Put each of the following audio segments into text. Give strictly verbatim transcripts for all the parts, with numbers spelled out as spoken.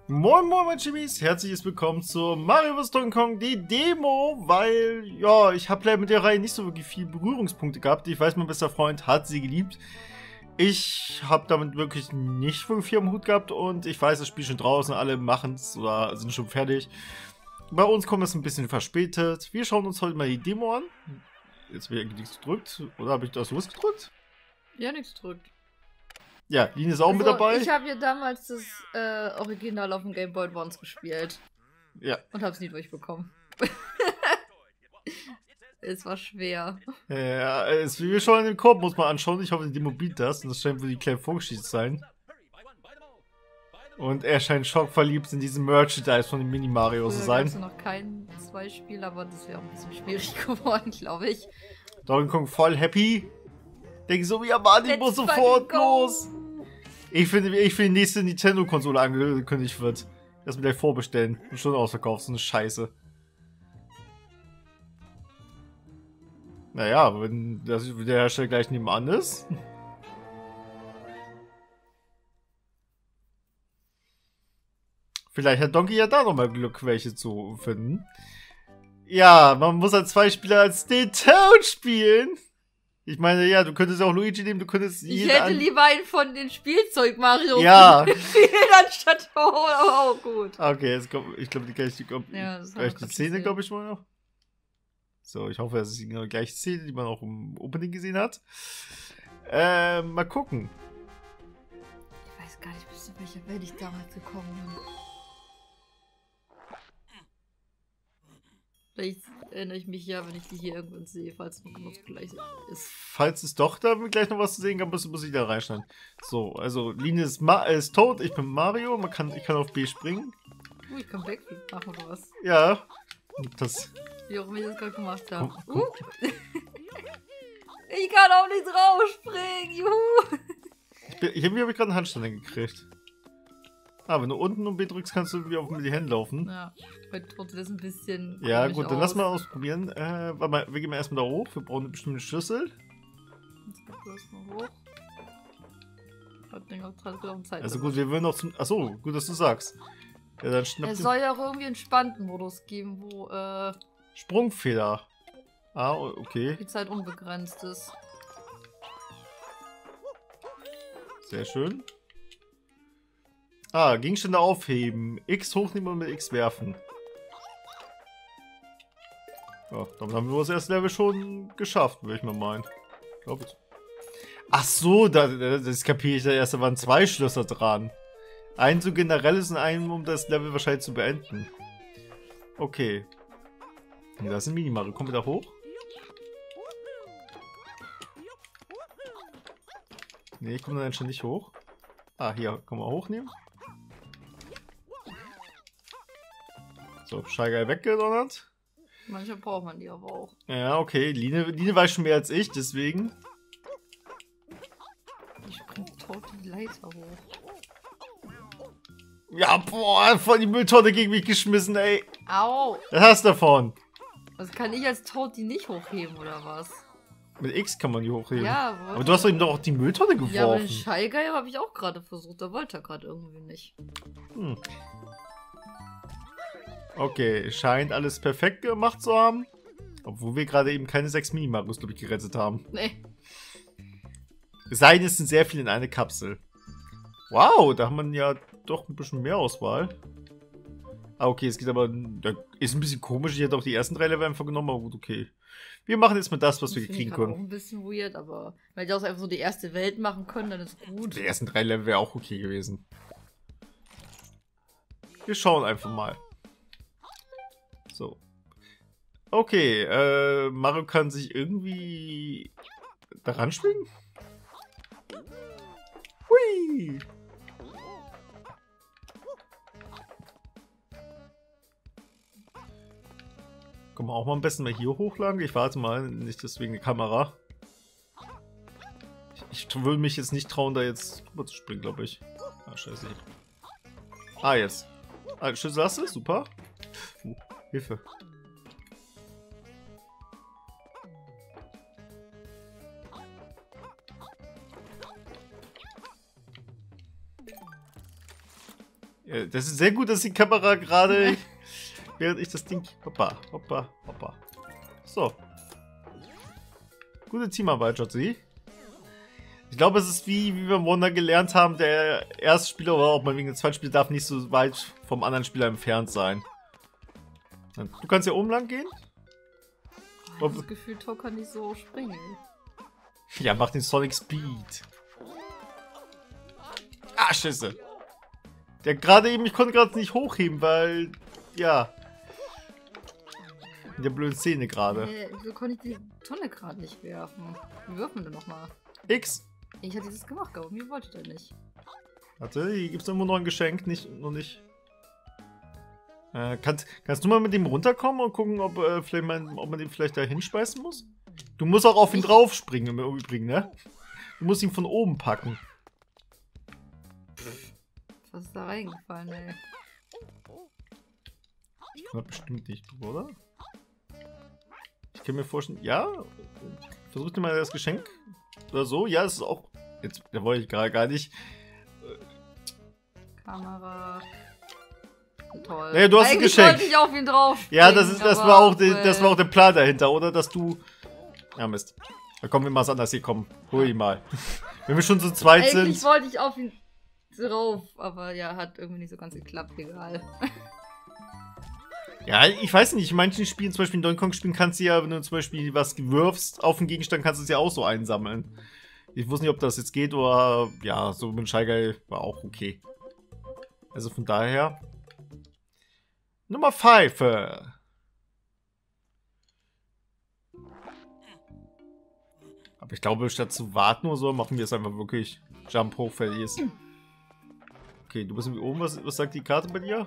Moin Moin mein Chimis, herzliches Willkommen zur Mario vs. Donkey Kong, die Demo, weil, ja, ich habe leider mit der Reihe nicht so wirklich viele Berührungspunkte gehabt. Ich weiß, mein bester Freund hat sie geliebt. Ich habe damit wirklich nicht wirklich viel am Hut gehabt und ich weiß, das Spiel ist schon draußen, alle machen es oder sind schon fertig. Bei uns kommt es ein bisschen verspätet. Wir schauen uns heute mal die Demo an. Jetzt wird nichts gedrückt, oder habe ich das was gedrückt? Ja, nichts gedrückt. Ja, Lin ist auch also, mit dabei. Ich habe ja damals das äh, Original auf dem Game Boy Advance gespielt. Ja. Und habe es nie durchbekommen. Es war schwer. Ja, es, wie wir schon in dem Korb muss man anschauen. Ich hoffe, die Demo bietet das. Und das scheint wohl die kleine Vorgeschichte zu sein. Und er scheint schockverliebt in diesem Merchandise von dem Mini-Mario zu sein. Ich habe noch kein zwei Spiel, aber das wäre auch ein bisschen schwierig geworden, glaube ich. Donkey Kong voll happy. Denke so, ja Mann, ich muss sofort los. Ich finde, ich finde, die nächste Nintendo-Konsole angekündigt wird. Lass mir gleich vorbestellen. Und schon ausverkauft, so eine Scheiße. Naja, wenn das, der Hersteller gleich nebenan ist. Vielleicht hat Donkey ja da nochmal Glück, welche zu finden. Ja, man muss als zwei Spieler als den Toad spielen. Ich meine, ja, du könntest auch Luigi nehmen, du könntest Ich hätte lieber einen von den Spielzeug-Mario ja. anstatt oh, oh, gut. Okay, jetzt kommt, ich glaube, die gleiche, ja, gleiche Szene, glaube ich mal noch. So, ich hoffe, das ist die gleiche Szene, die man auch im Opening gesehen hat. Äh, mal gucken. Ich weiß gar nicht, bis zu welcher Welt ich damals gekommen bin. Vielleicht erinnere ich mich ja, wenn ich die hier irgendwann sehe, falls es noch genau das gleiche ist. Falls es doch da gleich noch was zu sehen gab, muss, muss ich da reinschneiden. So, also Line ist, Ma ist tot, ich bin Mario, man kann, ich kann auf B springen. Uh, ich kann Backflip machen oder was? Ja. Das. Wie auch immer ich das gerade gemacht habe. Komm, komm. Uh. Ich kann auch nicht rausspringen, juhu! Ich habe hab gerade einen Handstand gekriegt. Ah, wenn du unten und B drückst, kannst du wieder auf die Hände laufen. Ja, bei trotzdem ist ein bisschen. Ja, gut, dann aus. lass mal ausprobieren. Äh, warte mal, wir gehen mal erstmal da hoch. Wir brauchen eine bestimmte Schlüssel. Jetzt geht das mal hoch. Hat den auch dran Zeit. Also gut, wir würden noch zum. Achso, gut, dass du sagst. Ja, dann schnapp Es den soll ja auch irgendwie einen entspannten Modus geben, wo äh, Sprungfeder. Ah, okay. die Zeit unbegrenzt ist. Sehr schön. Ah, Gegenstände aufheben. X hochnehmen und mit X werfen. Ja, damit haben wir das erste Level schon geschafft, würde ich mal meinen. Glaub ich. Ach so, da, das kapiere ich ja erst. Da waren zwei Schlösser dran. Ein so generelles und ein, um das Level wahrscheinlich zu beenden. Okay. Ja, das ist ein Mini-Mario. Kommen wir da hoch? Nee, ich komme da anscheinend nicht hoch. Ah, hier, können wir hochnehmen. So, Scheigeil weggedonnert. Manchmal braucht man die aber auch. Ja, okay. Line, Line weiß schon mehr als ich, deswegen. Ich springe tot die Leiter hoch. Ja, boah, voll die Mülltonne gegen mich geschmissen, ey. Au! Was hast du davon? Also kann ich als Toad die nicht hochheben, oder was? Mit X kann man die hochheben. Ja, aber du hast doch ihm doch auch die Mülltonne geworfen. Ja, aber den Schallgeil habe ich auch gerade versucht. Da wollte er gerade irgendwie nicht. Hm. Okay, scheint alles perfekt gemacht zu haben. Obwohl wir gerade eben keine sechs Mini-Marios, glaube ich, gerettet haben. Nee. Es sei denn, es sind sehr viele in eine Kapsel. Wow, da haben wir ja doch ein bisschen mehr Auswahl. Ah, okay, es geht aber... Da ist ein bisschen komisch. Ich hätte auch die ersten drei Level einfach genommen, aber gut, okay. Wir machen jetzt mal das, was das wir kriegen ich können. Auch ein bisschen weird, aber wenn die auch einfach so die erste Welt machen können, dann ist gut. Die ersten drei Level wäre auch okay gewesen. Wir schauen einfach mal. So. Okay, äh, Mario kann sich irgendwie daran schwingen? Hui! Können wir auch mal am besten mal hier hochladen? Ich warte mal, nicht deswegen die Kamera. Ich, ich würde mich jetzt nicht trauen, da jetzt rüber zu springen, glaube ich. Ah, scheiße. Ah, jetzt. Ah, Schlüssel hast du? Super. Uh, Hilfe. Ja, das ist sehr gut, dass die Kamera gerade, während ich das Ding... Hoppa, hoppa, hoppa. So. Gute Teamarbeit, Jotzi. Ich glaube, es ist wie, wie wir im Wonder gelernt haben, der erste Spieler oder auch mal wegen der zweiten Spieler darf nicht so weit vom anderen Spieler entfernt sein. Du kannst ja oben lang gehen? Ich habe das Gefühl, Tor kann nicht so springen. Ja, mach den Sonic Speed. Ah, Scheiße. Der gerade eben, ich konnte gerade nicht hochheben, weil, ja. In der blöden Szene gerade. Äh, wieso konnte ich die Tonne gerade nicht werfen? Wie wirft man denn nochmal? X. Ich hatte das gemacht, aber mir wollte der nicht. Warte, hier gibt es irgendwo noch ein Geschenk, nicht, noch nicht. Äh, kannst, kannst du mal mit dem runterkommen und gucken, ob, äh, vielleicht man, ob man den vielleicht da hinspeisen muss? Du musst auch auf ihn drauf springen, im Übrigen, ne? Du musst ihn von oben packen. Was ist da reingefallen, ey? Ich kann bestimmt nicht, oder? Ich kann mir vorstellen, ja? Versuch dir mal das Geschenk. Oder so, ja, das ist auch... Jetzt, da wollte ich gerade gar nicht... Kamera... Toll. Naja, du hast ein Geschenk. Wollte ich auf ihn drauf. Ja, das, ist, das, war auch die, das war auch der Plan dahinter, oder? Dass du... Ja, Mist. Da kommen wir mal was anderes hier, komm. Hol ihn mal. Wenn wir schon so zweit sind... Eigentlich wollte ich auf ihn drauf, aber ja, hat irgendwie nicht so ganz geklappt, egal. Ja, ich weiß nicht, in manchen Spielen, zum Beispiel in Donkey Kong Spielen, kannst du ja, wenn du zum Beispiel was wirfst auf einen Gegenstand, kannst du es ja auch so einsammeln. Ich wusste nicht, ob das jetzt geht, oder ja, so mit Shy Guy war auch okay. Also von daher... Nummer fünf. Aber ich glaube, statt zu warten oder so, machen wir es einfach wirklich Jump hoch, fertig ist. Okay, du bist irgendwie oben. Was, was sagt die Karte bei dir?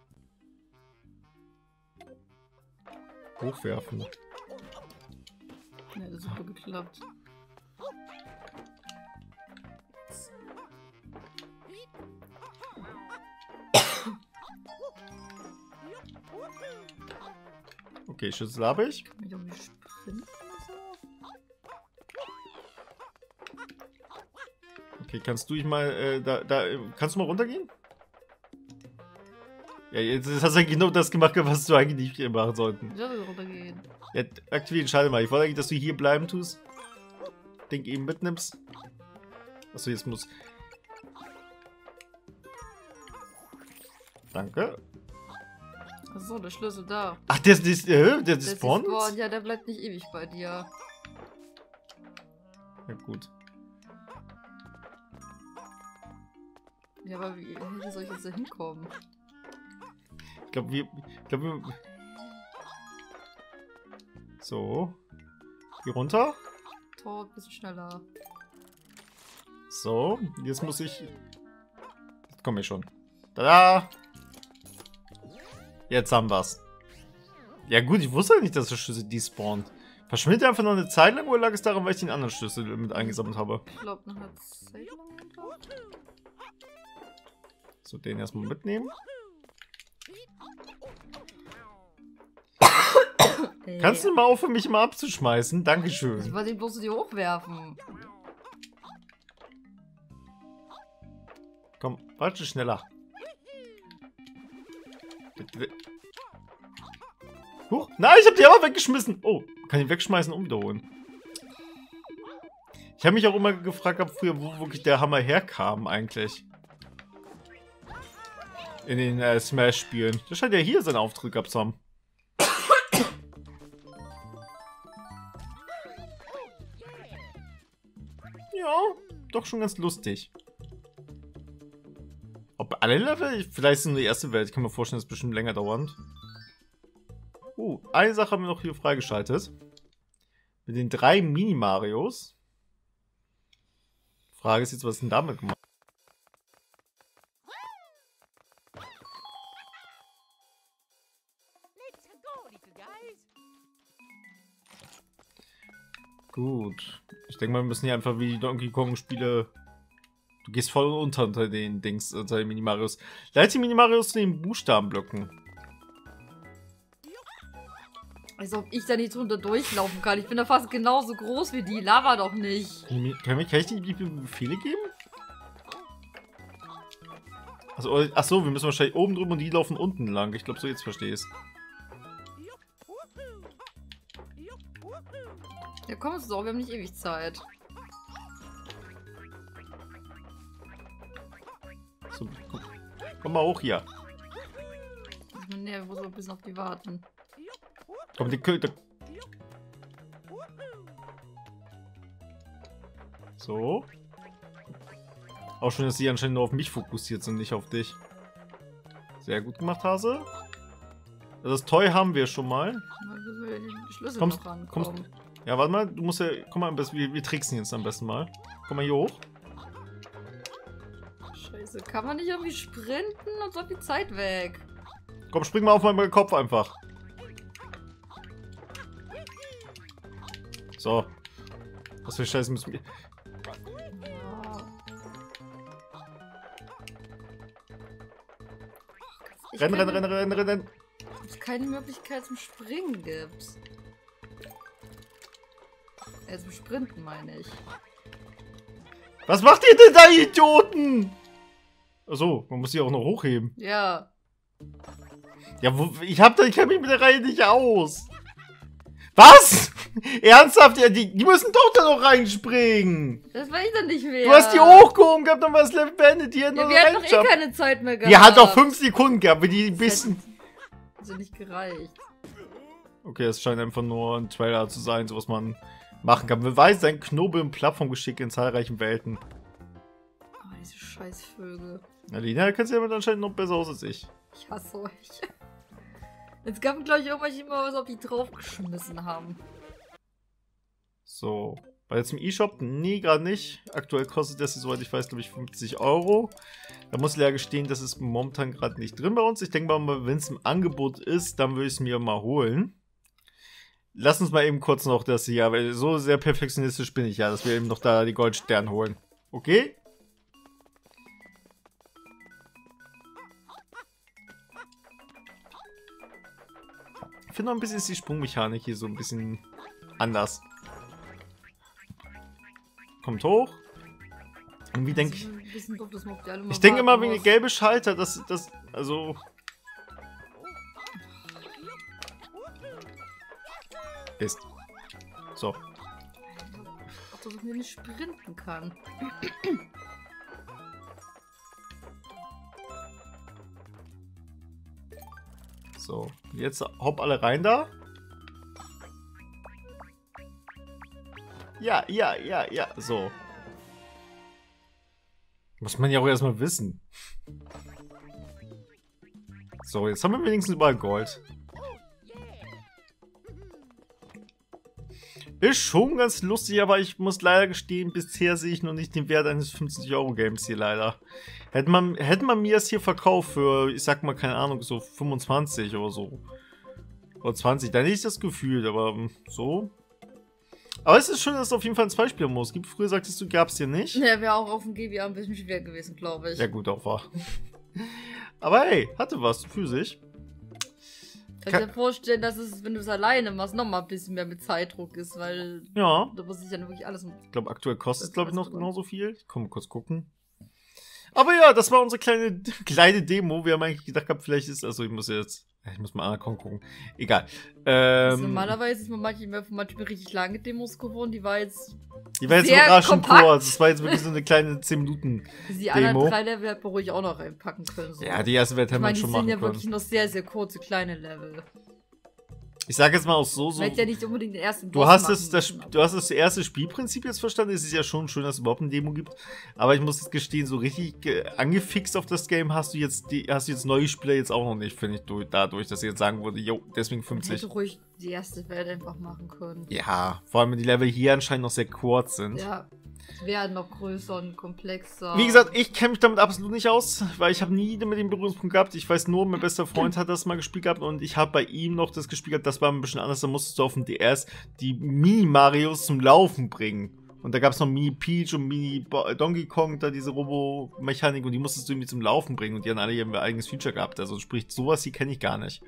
Hochwerfen. Ja, das ist super geklappt. Okay, Schüssel habe ich. Kann ich irgendwie sprinten oder so? Okay, kannst du ich mal, äh, da, da, kannst du mal runtergehen? Ja, jetzt hast du genau das gemacht, was du eigentlich nicht machen sollten. Ich soll runtergehen. Ja, aktivieren, schalte mal. Ich wollte eigentlich, dass du hier bleiben tust. Ding eben mitnimmst. Achso, jetzt muss... Danke. Achso, der Schlüssel da. Ach, der ist, äh, der Der spawnt? Spawn, ja, der bleibt nicht ewig bei dir. Ja, gut. Ja, aber wie, wie soll ich jetzt da hinkommen? Ich glaube, wir, ich glaube, wir... So. Hier runter. Tor, ein bisschen schneller. So, jetzt muss ich... Jetzt komme ich schon. Tada! Jetzt haben wir's. Ja gut, ich wusste ja nicht, dass der Schlüssel despawnt. Verschwindet er einfach noch eine Zeit lang oder lag es daran, weil ich den anderen Schlüssel mit eingesammelt habe? Ich glaube, noch eine Zeit lang runter. So, den erstmal mitnehmen. Ey. Kannst du mal aufhören, mich mal abzuschmeißen? Ich Dankeschön. wollte ihn bloß die hochwerfen. Komm, warte schneller. Huch, nein, ich hab die Hammer weggeschmissen. Oh, kann ich wegschmeißen und wiederholen. Ich habe mich auch immer gefragt, ob früher, wo wirklich der Hammer herkam eigentlich. In den äh, Smash-Spielen. Der scheint ja hier seinen Auftritt gehabt zu haben. Ja, doch schon ganz lustig. Ob alle Level? Vielleicht ist es nur die erste Welt. Ich kann mir vorstellen, das ist bestimmt länger dauernd. Uh, eine Sache haben wir noch hier freigeschaltet. Mit den drei Mini-Marios. Frage ist jetzt, was ist denn damit gemacht? Gut. Ich denke mal, wir müssen hier einfach wie die Donkey Kong Spiele... Du gehst voll unter unter den Dings, unter den Mini-Marios. Leite die Mini-Marios zu den Buchstabenblöcken. Als ob ich da nicht drunter durchlaufen kann. Ich bin da fast genauso groß wie die. Lava doch nicht. Kann ich, kann ich, kann ich dir die Befehle geben? Also, achso, wir müssen wahrscheinlich oben drüber und die laufen unten lang. Ich glaube, so jetzt verstehe ich es. Ja, komm, es ist auch, wir haben nicht ewig Zeit. So, komm, komm mal hoch hier. Nee, wir müssen ein bisschen auf die warten. Komm, die Köter. So. Auch schon, dass sie anscheinend nur auf mich fokussiert sind, nicht auf dich. Sehr gut gemacht, Hase. Also das Toy haben wir schon mal. Mal müssen wir den Schlüssel Kommst, noch rankommen. kommst, ja, warte mal, du musst ja, komm mal am besten, wir, wir tricksen jetzt am besten mal. Komm mal hier hoch. Scheiße, kann man nicht irgendwie sprinten und so viel Zeit weg? Komm, spring mal auf meinen Kopf einfach. So. Was für Scheiße müssen wir... Ich Renn, renn, kann- renn, renn, renn, renn. Ob es keine Möglichkeit zum Springen gibt. Äh, zum Sprinten meine ich. Was macht ihr denn da, Idioten? Achso, man muss sie auch noch hochheben. Ja. Ja, wo, ich hab da, ich kenn mich mit der Reihe nicht aus. Was? Ernsthaft? Ja, die, die müssen doch da noch reinspringen. Das weiß ich dann nicht mehr. Du hast die hochgehoben gehabt, dann war das Level beendet. Die hätten Ja, noch wir hatten doch eh reinjumpt. keine Zeit mehr gehabt. Die hat doch fünf Sekunden gehabt, wenn die ein bisschen... Also nicht gereicht. Okay, es scheint einfach nur ein Trailer zu sein, so was man machen kann. Beweist sein Knobel- und Plattformgeschick in zahlreichen Welten. Oh, diese scheiß Vögel. Alina, da kennst du ja damit anscheinend noch besser aus als ich. Ich hasse euch. Jetzt gab glaube ich irgendwelche immer was auf die draufgeschmissen haben. So. Bei jetzt im E-Shop? Nee, gerade nicht. Aktuell kostet das, soweit ich weiß, glaube ich, fünfzig Euro. Da muss ich leider gestehen, das ist momentan gerade nicht drin bei uns. Ich denke mal, wenn es im Angebot ist, dann würde ich es mir mal holen. Lass uns mal eben kurz noch das hier, weil so sehr perfektionistisch bin ich ja, dass wir eben noch da die Goldstern holen. Okay? Ich finde noch ein bisschen ist die Sprungmechanik hier so ein bisschen anders. Kommt hoch. Und wie denke ich... Ein bisschen doof, dass man auf die alle mal Ich denke immer warten wegen der muss. gelbe Schalter, dass das... Also... Ist. So. Auch, dass ich mir nicht sprinten kann. So. Jetzt hopp alle rein da. Ja, ja, ja, ja. So. Muss man ja auch erstmal wissen. So, jetzt haben wir wenigstens überall Gold. Ist schon ganz lustig, aber ich muss leider gestehen, bisher sehe ich noch nicht den Wert eines fünfzig Euro Games hier leider. Hätte man, hätte man mir das hier verkauft für, ich sag mal, keine Ahnung, so fünfundzwanzig oder so. Oder zwanzig, dann hätte ich das Gefühl, aber so. Aber es ist schön, dass es auf jeden Fall einen Zweispieler-Modus gibt. Früher sagtest du, gab es hier nicht. Ja, wäre auch auf dem G B A ein bisschen schwer gewesen, glaube ich. Ja gut, auch wahr. Aber hey, hatte was für sich. Ich kann mir vorstellen, dass es, wenn du es alleine machst, nochmal ein bisschen mehr mit Zeitdruck ist, weil Ja. da muss ich dann wirklich alles... Ich glaube, aktuell kostet es, Das glaube ich, noch kostet genauso viel. Ich komme kurz gucken. Aber ja, das war unsere kleine, kleine Demo. Wir haben eigentlich gedacht gehabt, vielleicht ist... Also ich muss jetzt... Ich muss mal Anacon gucken. Egal. Also Ähm, normalerweise ist man manchmal von manchmal richtig lange Demos gewohnt. Die war jetzt... die war jetzt sehr überraschend kompakt. kurz. Das war jetzt wirklich so eine kleine zehn Minuten. Die anderen Demo. drei Level hätte man ruhig auch noch reinpacken können. So. Ja, die erste Welt ich hätte man meine, die schon sind machen ja können. wirklich noch sehr, sehr kurze, kleine Level. Ich sage jetzt mal auch so, so. Man hätte ja nicht unbedingt den ersten Du Boss hast, machen es, das, müssen, aber- du hast das erste Spielprinzip jetzt verstanden. Es ist ja schon schön, dass es überhaupt eine Demo gibt. Aber ich muss jetzt gestehen, so richtig äh, angefixt auf das Game hast du jetzt die, hast du jetzt neue Spieler jetzt auch noch nicht, finde ich, durch, dadurch, dass ich jetzt sagen würde, jo, deswegen Man fünfzig. hätte ruhig die erste Welt einfach machen können. Ja, vor allem wenn die Level hier anscheinend noch sehr kurz sind. Ja, es wäre noch größer und komplexer. Wie gesagt, ich kenne mich damit absolut nicht aus, weil ich habe nie mit dem Berührungspunkt gehabt. Ich weiß nur, mein bester Freund hat das mal gespielt gehabt und ich habe bei ihm noch das gespielt gehabt. Das war ein bisschen anders. Da musstest du auf dem D S die Mini-Marios zum Laufen bringen. Und da gab es noch Mini-Peach und Mini-Donkey Kong, da diese Robo-Mechanik und die musstest du irgendwie zum Laufen bringen und die haben alle ihr eigenes Feature gehabt. Also sprich, sowas hier kenne ich gar nicht.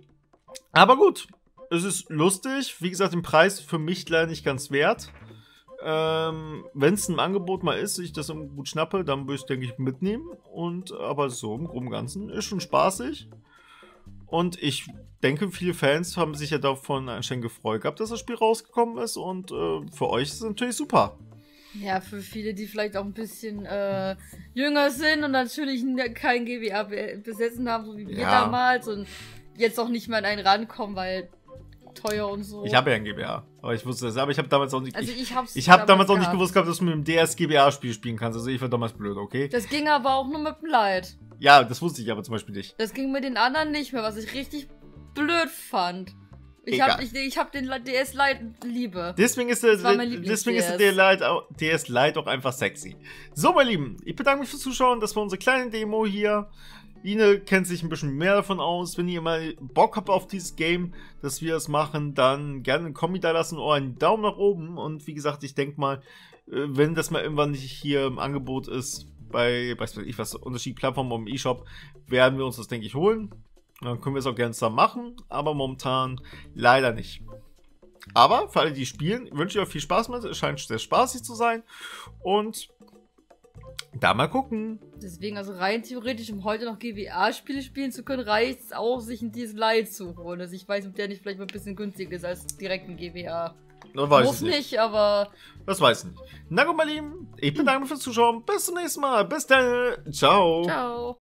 Aber gut, es ist lustig. Wie gesagt, den Preis für mich leider nicht ganz wert. Ähm, wenn es ein Angebot mal ist, ich das gut schnappe, dann würde ich es, denke ich, mitnehmen. Und aber so im Groben und Ganzen ist schon spaßig. Und ich denke, viele Fans haben sich ja davon anscheinend gefreut gehabt, dass das Spiel rausgekommen ist. Und äh, für euch ist es natürlich super. Ja, für viele, die vielleicht auch ein bisschen äh, jünger sind und natürlich kein G B A be besessen haben, so wie wir Ja. damals. Und jetzt auch nicht mehr an einen rankommen, weil teuer und so. Ich habe ja ein G B A, aber ich wusste das. Aber ich habe damals auch nicht. Also ich ich hab's ich habe damals auch nicht gehabt. gewusst gehabt, dass du mit dem D S G B A-Spiel spielen kannst. Also ich war damals blöd, okay? Das ging aber auch nur mit dem Lite. Ja, das wusste ich aber zum Beispiel nicht. Das ging mit den anderen nicht mehr, was ich richtig blöd fand. Ich Egal. hab, ich, ich hab den D S Lite Liebe. Deswegen ist der, Das war mein deswegen ist der Lieblings-D S. D S Lite auch, D S Lite auch einfach sexy. So, meine Lieben, ich bedanke mich fürs Zuschauen. Das war unsere kleine Demo hier. Ine kennt sich ein bisschen mehr davon aus. Wenn ihr mal Bock habt auf dieses Game, dass wir es machen, dann gerne einen Kommi da lassen oder einen Daumen nach oben. Und wie gesagt, ich denke mal, wenn das mal irgendwann nicht hier im Angebot ist, bei, weiß ich was, unterschiedlichen Plattformen im E-Shop, werden wir uns das, denke ich, holen. Dann können wir es auch gerne zusammen machen, aber momentan leider nicht. Aber für alle, die spielen, wünsche ich euch viel Spaß mit. Es scheint sehr spaßig zu sein. Und da mal gucken. Deswegen, also rein theoretisch, um heute noch G B A-Spiele spielen zu können, reicht es auch, sich ein D S Lite zu holen. Also ich weiß, ob der nicht vielleicht mal ein bisschen günstiger ist als direkt ein G B A. Das weiß Muss ich nicht. nicht, aber... Das weiß ich nicht. Na gut, meine Lieben, ich bedanke mich fürs Zuschauen. Bis zum nächsten Mal. Bis dann. Ciao. Ciao.